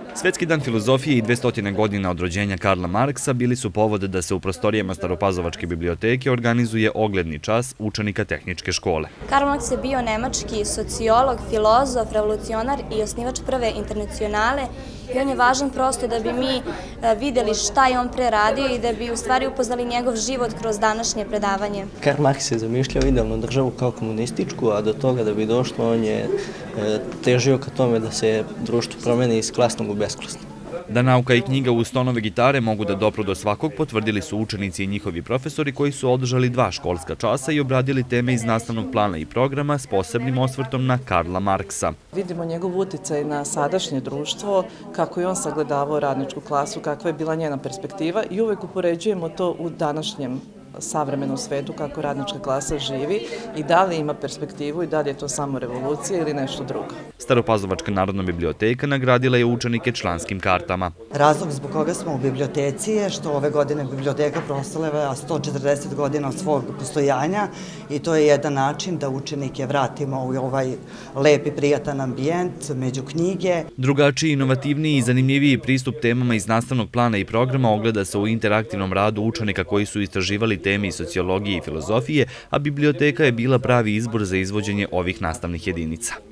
Svetski dan filozofije i 200 godina od rođenja Karla Marksa bili su povod da se u prostorijama Staropazovačke biblioteke organizuje ogledni čas učenika tehničke škole. Karl Marks je bio nemački sociolog, filozof, revolucionar i osnivač prve internacionale i on je važan prosto da bi mi vidjeli šta je on pre radio i da bi u stvari upoznali njegov život kroz današnje predavanje. Karl Marks je zamišljao idealnu državu kao komunističku, a do toga da bi došlo on je težio ka tome da se društvo promeni iz klasnog u besklasno. Da nauka i knjiga uz tonove gitare mogu da dopru do svakog, potvrdili su učenici i njihovi profesori koji su održali 2 školska časa i obradili teme iz nastavnog plana i programa s posebnim osvrtom na Karla Marksa. Vidimo njegov uticaj na sadašnje društvo, kako je on sagledavao radničku klasu, kakva je bila njena perspektiva i uvek upoređujemo to u današnjem savremenom svetu, kako radnička klasa živi i da li ima perspektivu i da li je to samo revolucija ili nešto drugo. Staropazovačka narodna biblioteka nagradila je učenike članskim kartama. Razlog zbog koga smo u biblioteci je što ove godine biblioteka proslavlja 140 godina od svog postojanja i to je jedan način da učenike vratimo u ovaj lep i prijatan ambijent među knjige. Drugačiji, inovativniji i zanimljiviji pristup temama iz nastavnog plana i programa ogleda se u interaktivnom radu učenika koji su istraživali teme iz sociologije i filozofije, a biblioteka je bila pravi izbor za izvođenje ovih nastavnih jedinica.